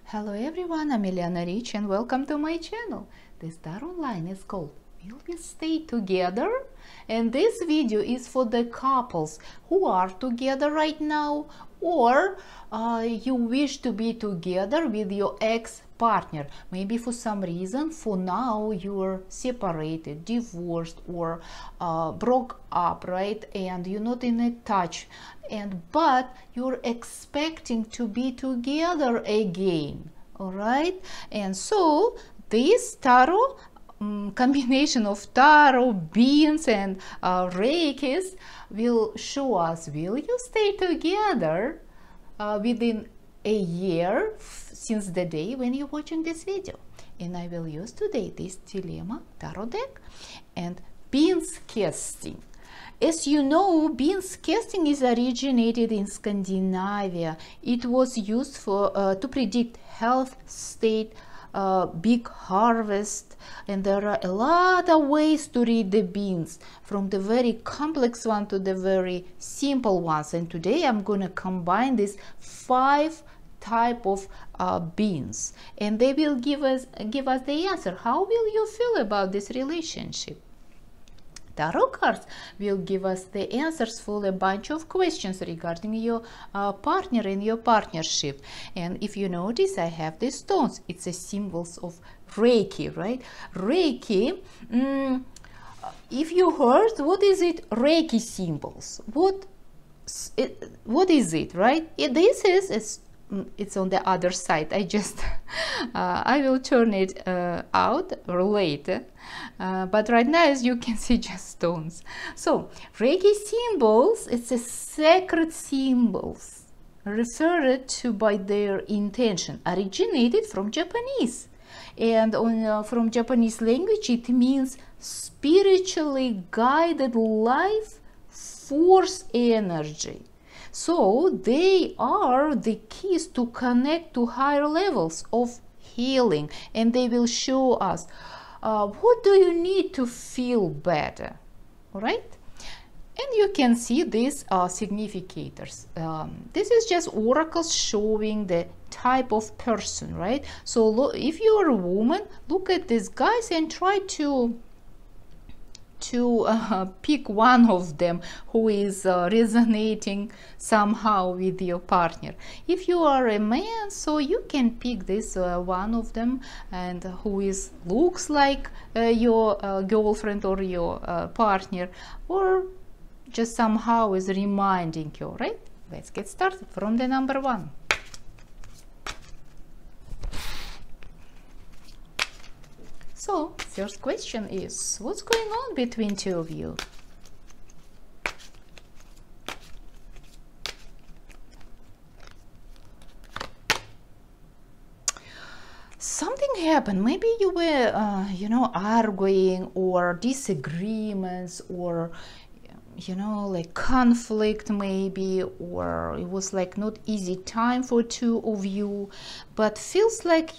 Hello everyone, I'm Eliana Rich and welcome to my channel. This tarot line is called Will We Stay Together? And this video is for the couples who are together right now, or you wish to be together with your ex-partner. Maybe for some reason, for now, you're separated, divorced, or broke up, right? And you're not in a touch. But you're expecting to be together again, all right? And so this tarot combination of tarot, beans, and Reikis will show us, will you stay together within a year since the day when you're watching this video. And I will use today this dilemma tarot deck and beans casting. As you know, beans casting is originated in Scandinavia. It was used for to predict health, state, big harvest, and there are a lot of ways to read the beans, from the very complex one to the very simple ones. And today I'm going to combine these 5 type of beans, and they will give us the answer. How will you feel about this relationship? Tarot cards will give us the answers for a bunch of questions regarding your partner and your partnership. And if you notice, I have these stones. It's a symbols of Reiki, right? Reiki, if you heard, what is it? Reiki symbols. What is it, right? This is it's on the other side. I just I will turn it out later, but right now, as you can see, just stones. So Reiki symbols, it's a sacred symbols referred to by their intention, originated from Japanese, and from Japanese language it means spiritually guided life force energy. So they are the keys to connect to higher levels of healing, and they will show us what do you need to feel better, all right? And you can see these significators. This is just oracles showing the type of person, right? So if you are a woman, look at these guys and try to pick one of them who is resonating somehow with your partner. If you are a man, so you can pick this one of them, and who is looks like your girlfriend or your partner, or just somehow is reminding you, right? Let's get started from the number 1. So, first question is, what's going on between two of you? Something happened. Maybe you were, arguing, or disagreements, or like conflict maybe, or it was like not easy time for two of you, but feels like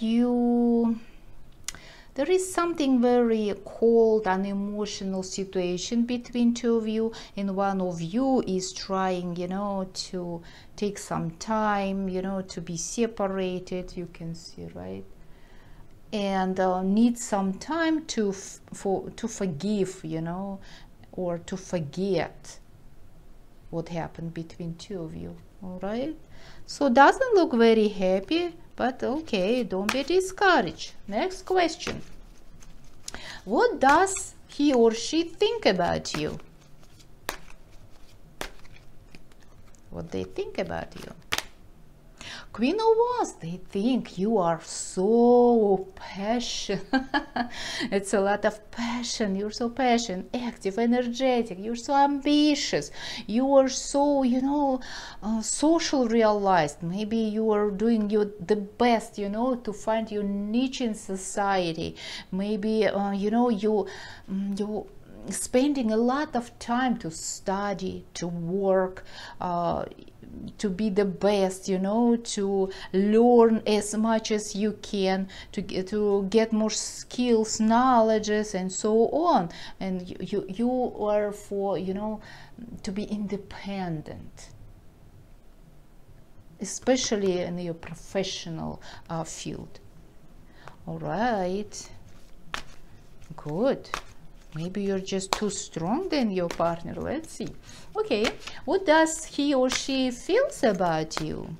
there is something very cold, unemotional situation between two of you, and one of you is trying, to take some time, to be separated, you can see, right? And needs some time to forgive, or to forget what happened between two of you, all right? So doesn't look very happy, but okay, don't be discouraged. Next question. What does he or she think about you? What they think about you? Queen of Wands, they think you are so passionate. It's a lot of passion. You're so passionate, active, energetic. You're so ambitious. You are so, social realized. Maybe you are doing the best, to find your niche in society. Maybe, you spending a lot of time to study, to work, to be the best, to learn as much as you can, to get more skills, knowledges, and so on. And you are for, to be independent. especially in your professional field. All right, good. Maybe you're just too strong than your partner. Let's see. Okay, what does he or she feels about you?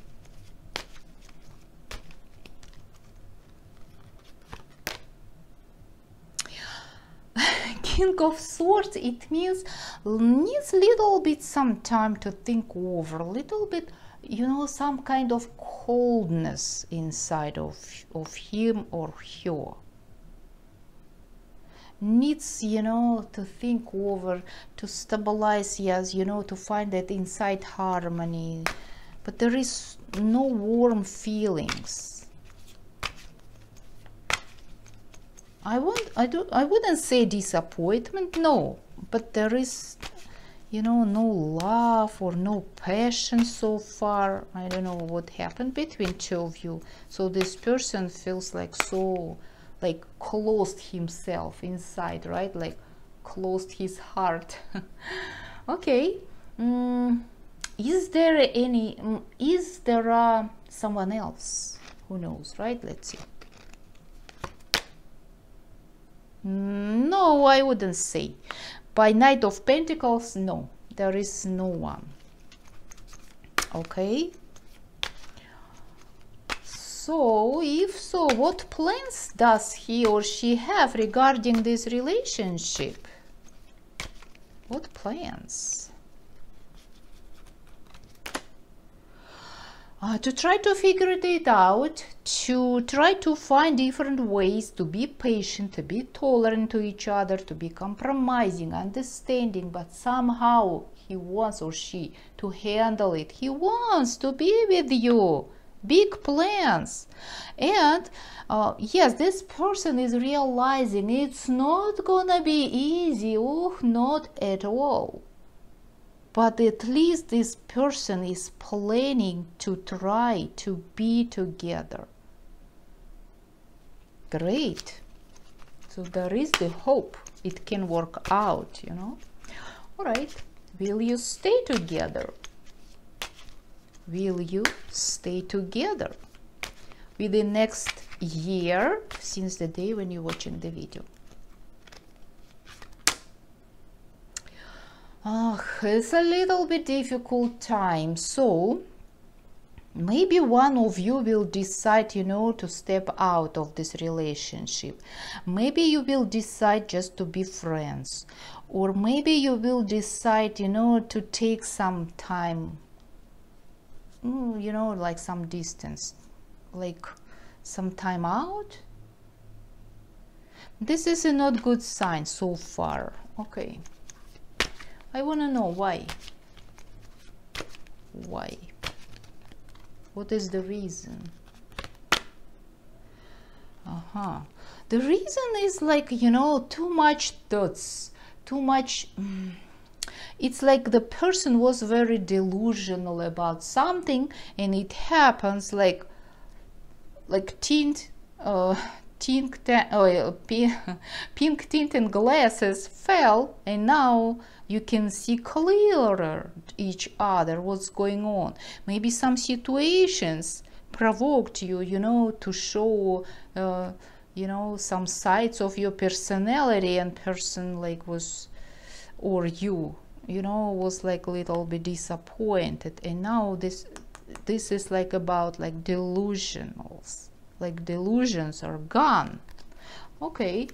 King of Swords, it means needs little bit some time to think over, a little bit, you know, some kind of coldness inside of him or her. Needs, you know, to think over, to stabilize, yes, you know, to find that inside harmony, but there is no warm feelings. I wouldn't say disappointment, no, but there is, you know, no love or no passion so far. I don't know what happened between two of you. So this person feels like so, like closed himself inside, right? Like closed his heart. Okay. Is there someone else? Who knows, right? Let's see. No, I wouldn't say. By Knight of Pentacles, no, there is no one. Okay. So, if so, what plans does he or she have regarding this relationship? What plans? To try to figure it out, to try to find different ways to be patient, to be tolerant to each other, to be compromising, understanding, but somehow he wants or she to handle it. He wants to be with you. Big plans. And yes, this person is realizing it's not gonna be easy. Oh, not at all. But at least this person is planning to try to be together. Great. So there is the hope it can work out, you know. All right. Will you stay together? Will you stay together within next year since the day when you're watching the video? It's a little bit difficult time, so maybe one of you will decide, you know, to step out of this relationship. Maybe you will decide just to be friends, or maybe you will decide, you know, to take some time, you know, like some distance, like some time out. This is a not good sign so far. Okay. I want to know why. Why? What is the reason? The reason is like, you know, too much thoughts, too much. It's like the person was very delusional about something, and it happens like pink tint and glasses fell, and now you can see clearer each other what's going on. Maybe some situations provoked you, you know, to show, you know, some sides of your personality, and person like was, or you know, was like a little bit disappointed, and now this is like about like delusionals. Like delusions are gone. Okay.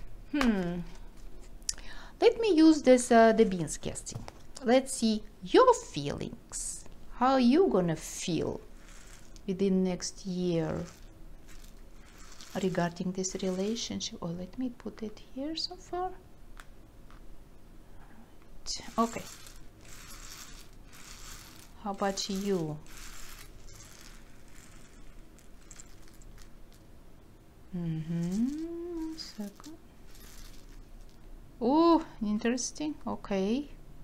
Let me use this the beans casting. Let's see your feelings. How are you gonna feel within next year regarding this relationship? Oh, let me put it here so far. Okay. How about you? Second. Oh, interesting. Okay.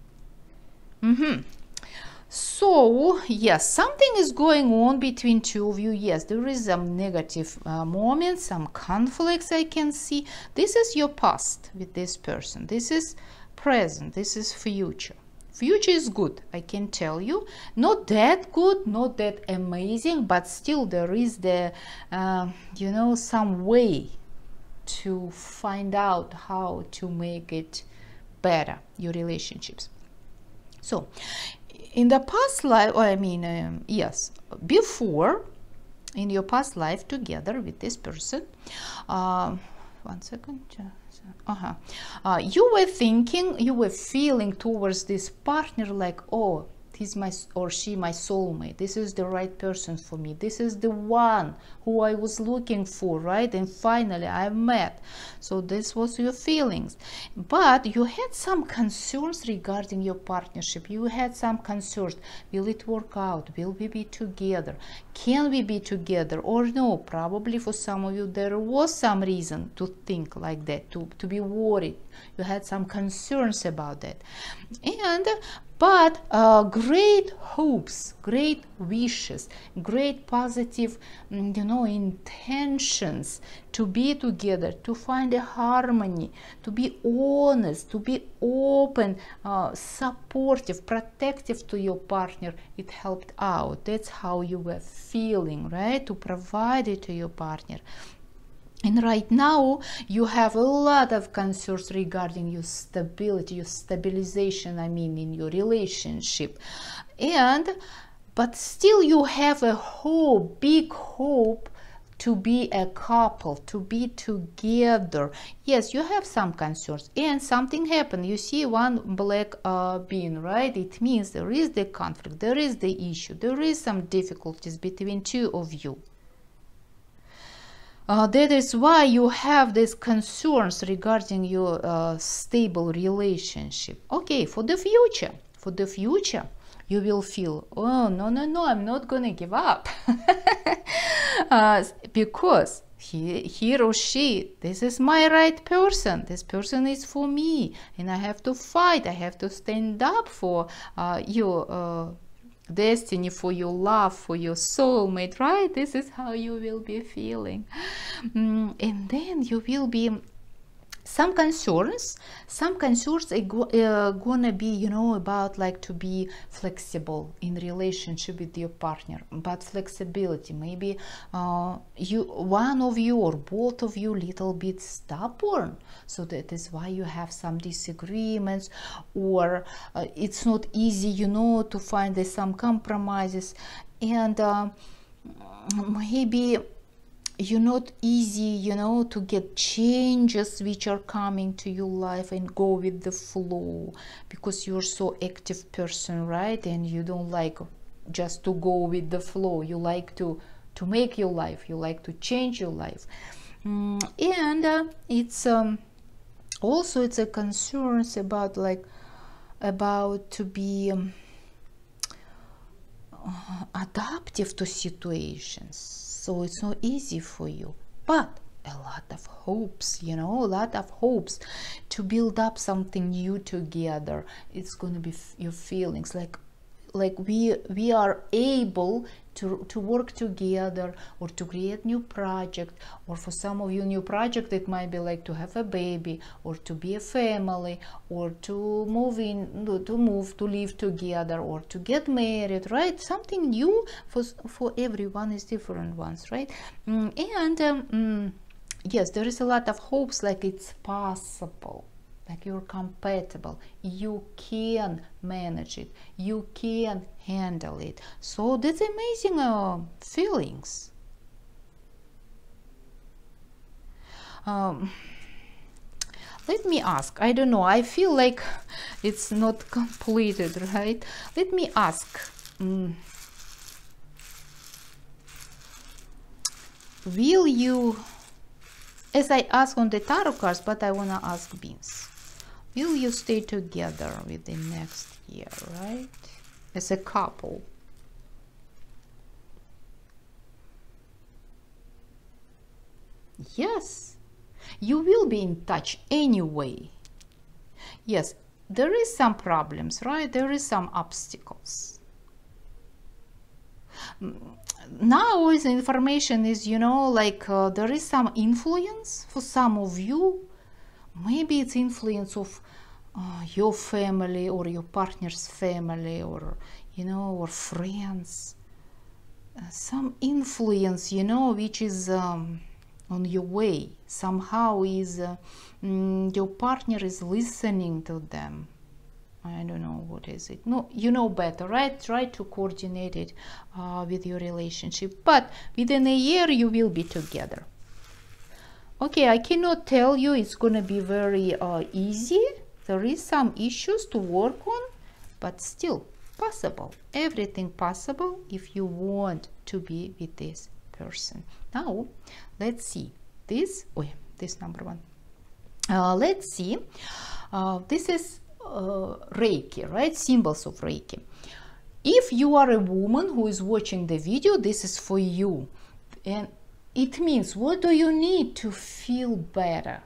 So yes, something is going on between two of you. Yes, there is some negative moments, some conflicts I can see. This is your past with this person. This is present. This is future. Future is good, I can tell you. Not that good, not that amazing, but still there is the, you know, some way to find out how to make it better, your relationships. So, in the past life, I mean, yes, before, in your past life together with this person, 1 second. You were thinking, you were feeling towards this partner like, oh, he's my or she my soulmate, this is the right person for me, this is the one who I was looking for, right? And finally I met. So this was your feelings, but you had some concerns regarding your partnership. You had some concerns. Will it work out? Will we be together? Can we be together or no? Probably for some of you there was some reason to think like that, to be worried. You had some concerns about that. And but great hopes, great wishes, great positive, you know, intentions to be together, to find a harmony, to be honest, to be open, supportive, protective to your partner. It helped out. That's how you were feeling, right? To provide it to your partner. And right now you have a lot of concerns regarding your stability, your stabilization, I mean, in your relationship. But still you have a hope, big hope, to be a couple, to be together. Yes, you have some concerns and something happened. You see one black bean, right? It means there is the conflict, there is the issue, there is some difficulties between two of you. That is why you have these concerns regarding your stable relationship. Okay, for the future, you will feel, oh, no, I'm not gonna give up. Because he or she, this is my right person, this person is for me, and I have to fight, I have to stand up for your destiny, for your love, for your soulmate, right? This is how you will be feeling. And then you will be some concerns are gonna be, you know, about like to be flexible in relationship with your partner, but flexibility, maybe one of you or both of you little bit stubborn, so that is why you have some disagreements, or it's not easy, you know, to find some compromises, and maybe you're not easy, you know, to get changes which are coming to your life and go with the flow, because you're so active person, right? And you don't like just to go with the flow. You like to make your life, you like to change your life. And it's also it's a concerns about to be adaptive to situations. So it's not easy for you, but a lot of hopes, you know, a lot of hopes to build up something new together. It's going to be your feelings like we are able to work together, or to create new project, or for some of you new project it might be like to have a baby, or to be a family, or to to live together, or to get married, right? Something new for everyone is different ones, right? Yes, there is a lot of hopes, like it's possible, like you're compatible, you can manage it, you can handle it. So that's amazing feelings. Let me ask, I don't know, I feel like it's not completed, right? Let me ask, will you, as I ask on the tarot cards, but I want to ask beans, will you stay together within next year, right? As a couple. Yes, you will be in touch anyway. Yes, there is some problems, right? There is some obstacles. Now the information is, you know, like there is some influence for some of you. Maybe it's influence of your family or your partner's family, or or friends, some influence which is on your way. Somehow is your partner is listening to them. I don't know what is it. No, you know better, right? Try to coordinate it with your relationship, but within a year you will be together. Okay, I cannot tell you it's gonna be very easy. There is some issues to work on, but still possible. Everything possible if you want to be with this person. Now let's see this. This number one. Let's see. This is Reiki, right? Symbols of Reiki. If you are a woman who is watching the video, this is for you. And it means, what do you need to feel better?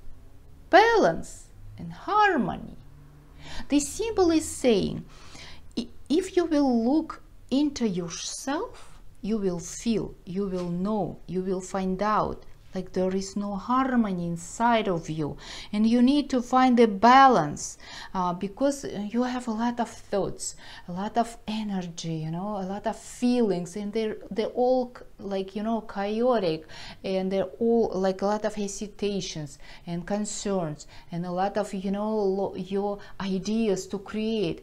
Balance and harmony. The symbol is saying, if you will look into yourself, you will feel, you will know, you will find out like there is no harmony inside of you, and you need to find a balance because you have a lot of thoughts, a lot of energy, a lot of feelings, and they're all like chaotic, and they're all like a lot of hesitations and concerns, and a lot of your ideas to create.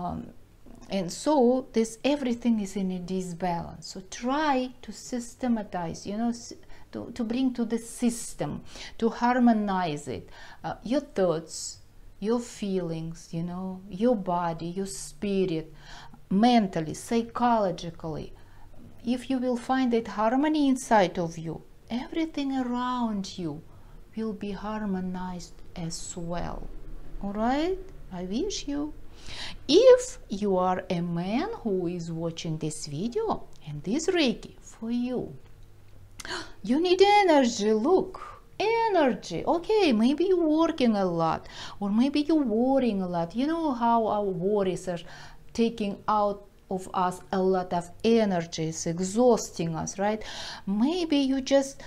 And so everything is in a disbalance. So try to systematize, to bring to the system, to harmonize it, your thoughts, your feelings, your body, your spirit, mentally, psychologically. If you will find that harmony inside of you, everything around you will be harmonized as well. All right? I wish you. If you are a man who is watching this video and this Reiki for you, you need energy. Look, energy. Okay, maybe you're working a lot, or maybe you're worrying a lot. You know how our worries are taking out of us a lot of energy, it's exhausting us, right? Maybe you just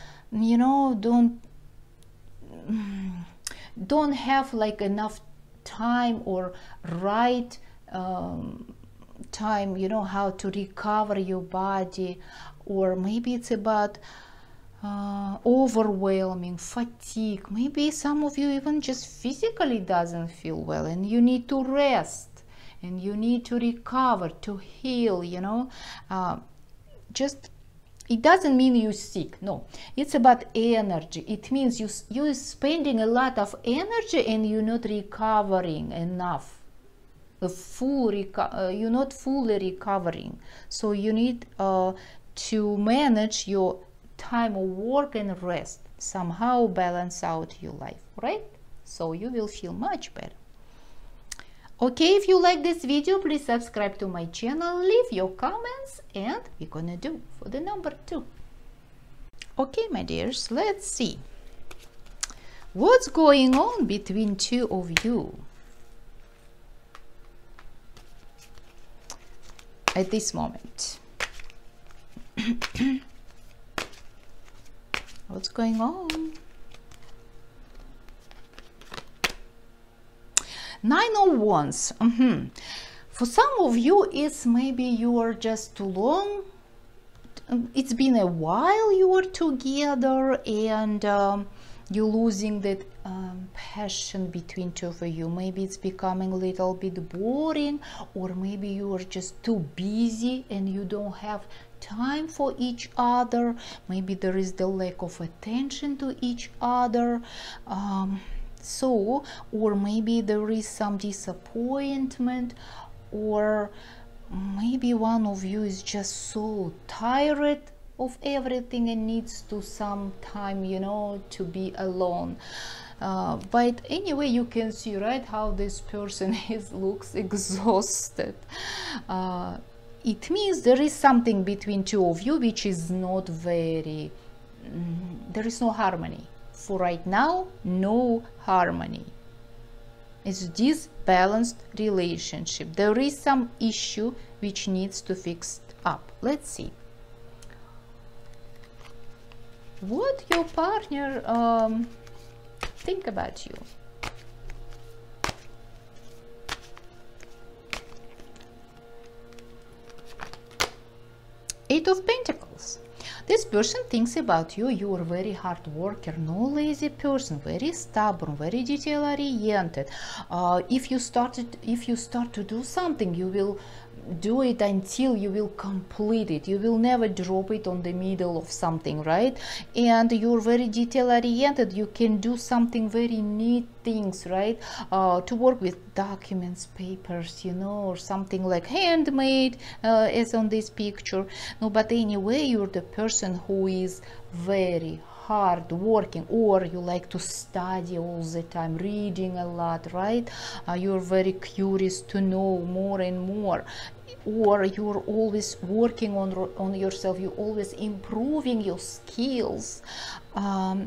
don't have like enough time or right time, how to recover your body, or maybe it's about overwhelming fatigue. Maybe some of you even just physically doesn't feel well, and you need to rest, and you need to recover, to heal. Just it doesn't mean you're sick. No, it's about energy. It means you're spending a lot of energy and you're not recovering enough. You're not fully recovering. So you need to manage your time of work and rest. Somehow balance out your life, right? So you will feel much better. Okay, if you like this video, please subscribe to my channel, leave your comments, and we're gonna do for the number 2. Okay, my dears, let's see what's going on between two of you at this moment. What's going on? 9 of Wands. For some of you, it's maybe you are just too long. It's been a while you were together, and you're losing that passion between two of you. Maybe it's becoming a little bit boring, or maybe you are just too busy and you don't have time for each other. Maybe there is the lack of attention to each other. Or maybe there is some disappointment, or maybe one of you is just so tired of everything and needs to some time, to be alone. But anyway, you can see, right, how this person looks exhausted. It means there is something between two of you which is not very, there is no harmony. For right now, no harmony. It's this balanced relationship. There is some issue which needs to fix up. Let's see what your partner think about you. Eight of Pentacles. This person thinks about you. You are a very hard worker, no lazy person, very stubborn, very detail oriented. If you start to do something, you will do it until you will complete it. You will never drop it on the middle of something, right? And you're very detail oriented. You can do something very neat things, right? To work with documents, papers, you know, or something like handmade, as on this picture. No, but anyway, you're the person who is very hard working, or you like to study all the time, reading a lot, right? You're very curious to know more and more, or you're always working on yourself. You're always improving your skills, and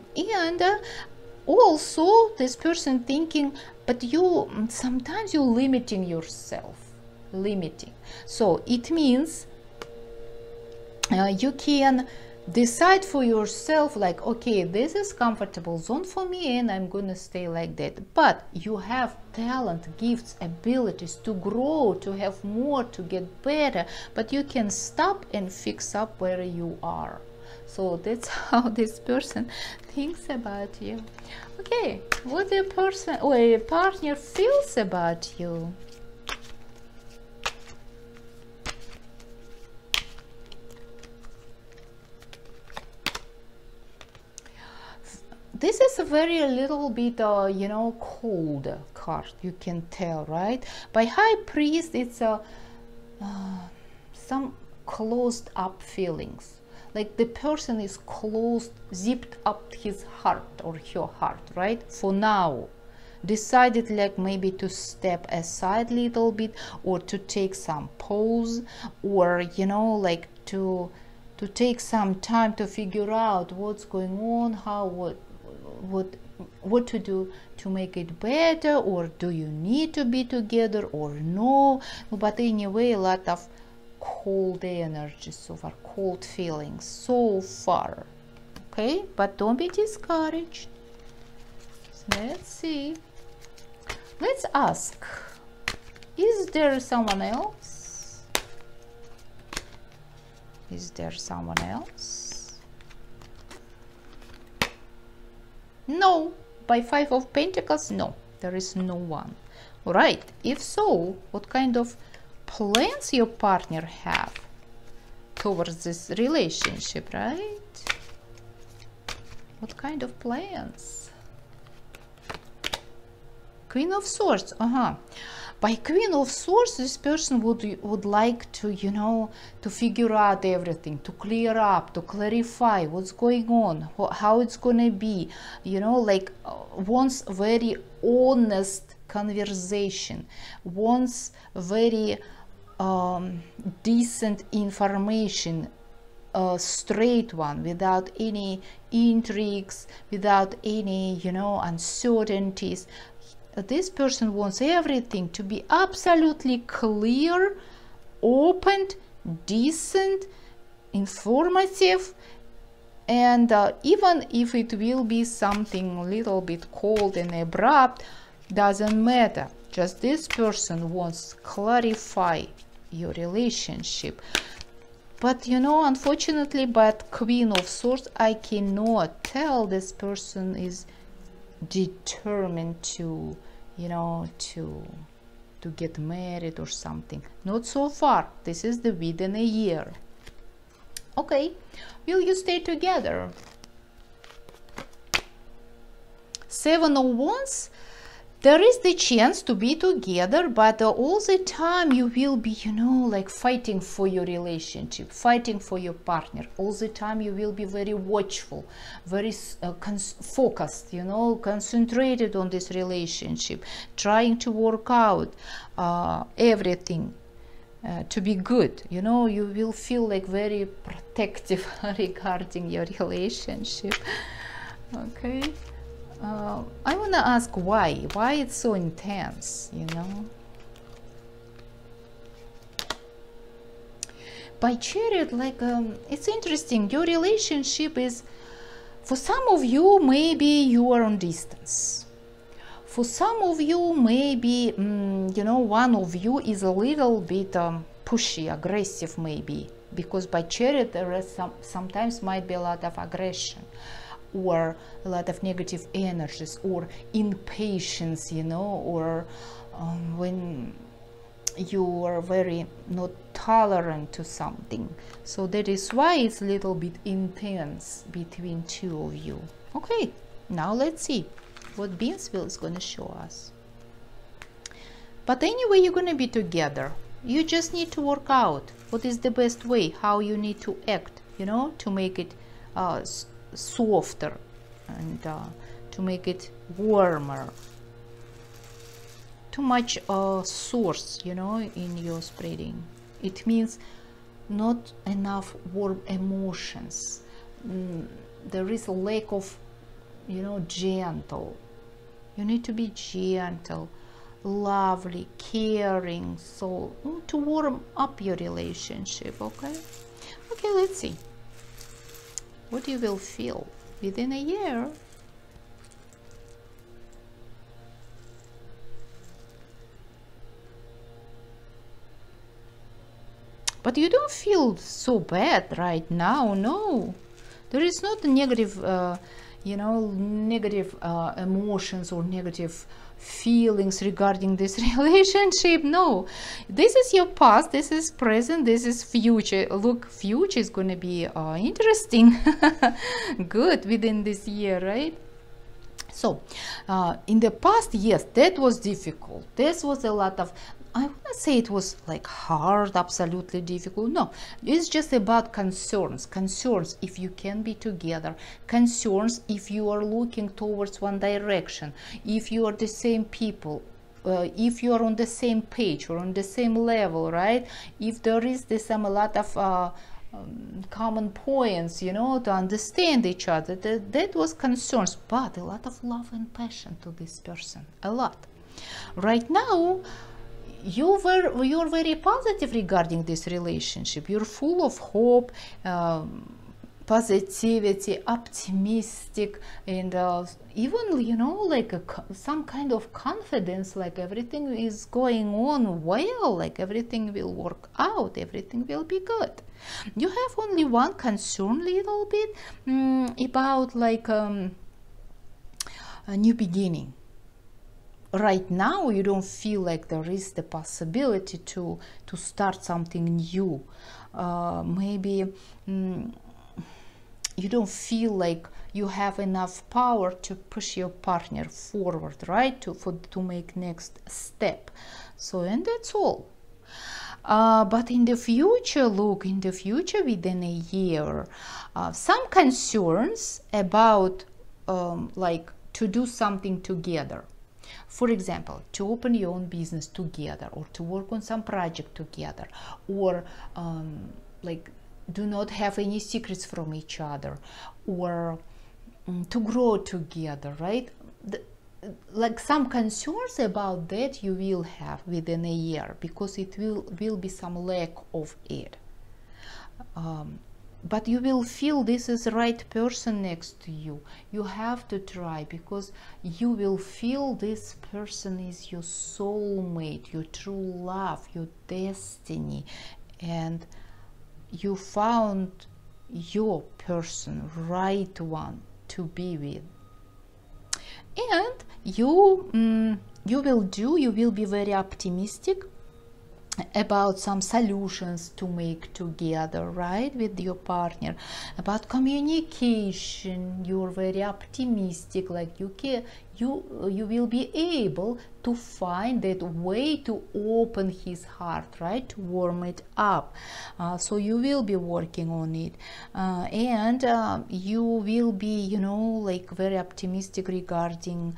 also this person thinking, but you sometimes you're limiting yourself, so it means you can decide for yourself, like, okay, this is comfortable zone for me and I'm gonna stay like that. But you have talent, gifts, abilities to grow, to have more, to get better, but you can stop and fix up where you are. So that's how this person thinks about you. Okay, what the person or a partner feels about you. This is a very little bit, you know, cold card. You can tell, right? By High Priest, it's some closed up feelings. Like the person is closed, zipped up his heart or her heart, right? For now. Decided like maybe to step aside a little bit, or to take some pause, or, you know, like to take some time to figure out what's going on, how, what to do to make it better, or do you need to be together or no. But anyway, a lot of cold energies so far, cold feelings so far. Okay, but don't be discouraged. Let's see, let's ask, is there someone else? Is there someone else? No. By Five of Pentacles, no, there is no one. All right, if so, what kind of plans your partner have towards this relationship, right? What kind of plans? Queen of Swords. By Queen of Swords, this person would like to, you know, to figure out everything, to clear up, to clarify what's going on, how it's gonna be, you know, like wants very honest conversation, wants very decent information, straight one, without any intrigues, without any, you know, uncertainties. This person wants everything to be absolutely clear, open, decent, informative, and even if it will be something a little bit cold and abrupt, doesn't matter. Just this person wants to clarify your relationship. But, you know, unfortunately, but Queen of Swords, I cannot tell this person is determined to, you know, to get married or something. Not so far. This is the within a year. Okay, will you stay together? Seven of Wands. There is the chance to be together, but all the time you will be, you know, like fighting for your relationship, fighting for your partner. All the time you will be very watchful, very focused, you know, concentrated on this relationship, trying to work out everything to be good. You know, you will feel like very protective regarding your relationship. Okay. I want to ask why it's so intense, you know. By Chariot, like it's interesting, your relationship is, for some of you, maybe you are on distance. For some of you, maybe you know, one of you is a little bit pushy, aggressive, maybe because by chariot there is sometimes might be a lot of aggression or a lot of negative energies or impatience, you know, or when you are very not tolerant to something. So that is why it's a little bit intense between two of you. Okay, now let's see what Beansville is going to show us. But anyway, you're going to be together. You just need to work out what is the best way, how you need to act, you know, to make it softer and to make it warmer. Too much source, you know, in your spreading. It means not enough warm emotions. There is a lack of, you know, gentle. You need to be gentle, lovely, caring, so to warm up your relationship. Okay, let's see what you will feel within a year. But you don't feel so bad right now. No, there is not a negative you know, negative emotions or negative feelings regarding this relationship. No, this is your past, this is present, this is future. Look, future is going to be interesting. Good within this year, right? So in the past, yes, that was difficult. This was a lot of, I wouldn't say it was like hard, absolutely difficult. No, it's just about concerns. Concerns if you can be together. Concerns if you are looking towards one direction. If you are the same people. If you are on the same page or on the same level, right? If there is a lot of common points, you know, to understand each other. That was concerns, but a lot of love and passion to this person. A lot. Right now, you're very positive regarding this relationship. You're full of hope, positivity, optimistic, and even, you know, like some kind of confidence, like everything is going on well, like everything will work out, everything will be good. You have only one concern, little bit, about like a new beginning. Right now you don't feel like there is the possibility to start something new. Maybe you don't feel like you have enough power to push your partner forward, right, to make next step. So, and that's all. But in the future, look, in the future, within a year, some concerns about like to do something together. For example, to open your own business together, or to work on some project together, or like do not have any secrets from each other, or to grow together, right? Like some concerns about that you will have within a year, because it will be some lack of it. But you will feel this is the right person next to you. You have to try, because you will feel this person is your soulmate, your true love, your destiny, and you found your person, right one to be with. And you will be very optimistic about some solutions to make together, right, with your partner. About communication, you're very optimistic, like you will be able to find that way to open his heart, right, to warm it up. So you will be working on it, and you will be, you know, like very optimistic regarding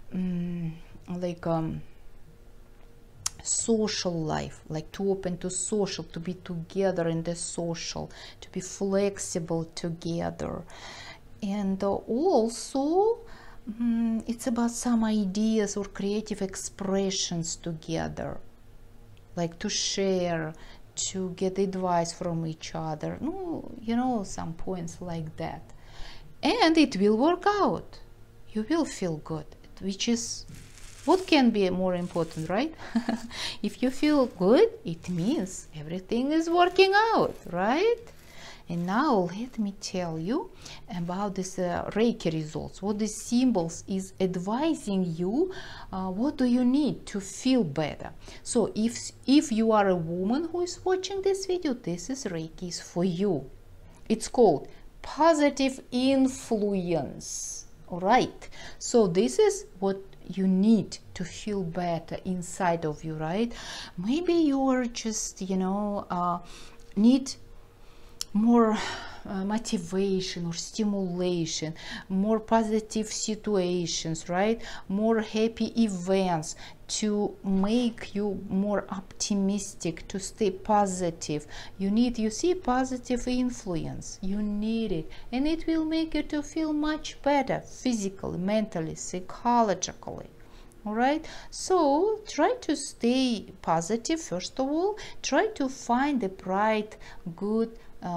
social life, like to open to social, to be together in the social, to be flexible together. And also it's about some ideas or creative expressions together, like to share, to get advice from each other, no, you know, some points like that. And it will work out. You will feel good, which is What can be more important, right? If you feel good, it means everything is working out, right? And now let me tell you about this Reiki results. What the symbols is advising you, what do you need to feel better. So if you are a woman who is watching this video, this is Reiki is for you. It's called positive influence. All right. So this is what you need to feel better inside of you, right? Maybe you are just, you know, need more motivation or stimulation, more positive situations, right? More happy events to make you more optimistic, to stay positive. You need, you see, positive influence. You need it, and it will make you to feel much better physically, mentally, psychologically. All right, so try to stay positive. First of all, try to find the bright, good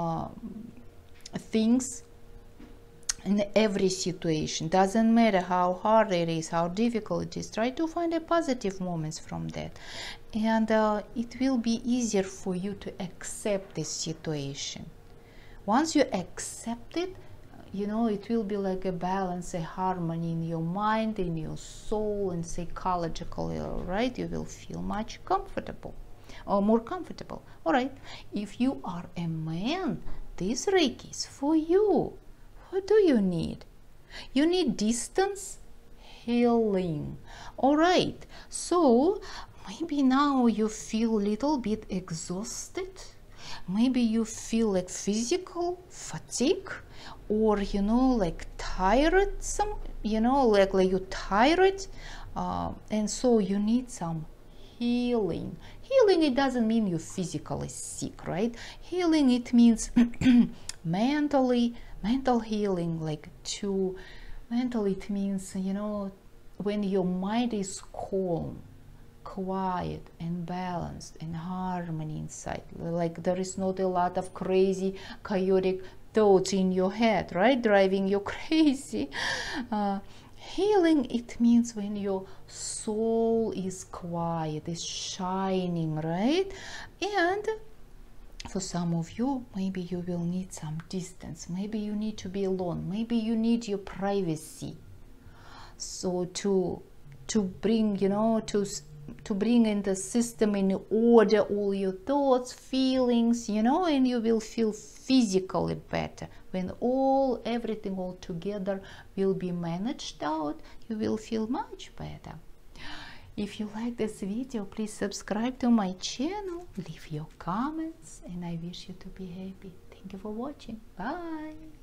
things in every situation. Doesn't matter how hard it is, how difficult it is. Try to find the positive moments from that, and it will be easier for you to accept this situation. Once you accept it, you know, it will be like a balance, a harmony in your mind, in your soul, and psychologically, all right? You will feel much comfortable, or more comfortable. All right, if you are a man, this Reiki is for you. What do you need? You need distance healing. All right, so maybe now you feel a little bit exhausted. Maybe you feel like physical fatigue, or you know, like tired, some, you know, like you're tired, and so you need some healing. Healing, it doesn't mean you're physically sick, right? Healing, it means mental healing, like to mental, it means, you know, when your mind is calm, quiet and balanced and harmony inside, like there is not a lot of crazy chaotic thoughts in your head, right, driving you crazy. Healing, it means when your soul is quiet, is shining, right? And for some of you, maybe you will need some distance. Maybe you need to be alone. Maybe you need your privacy. So to bring, you know, to bring in the system in order all your thoughts, feelings, you know, and you will feel physically better. When everything all together will be managed out, you will feel much better. If you like this video, please subscribe to my channel, leave your comments, and I wish you to be happy. Thank you for watching. Bye.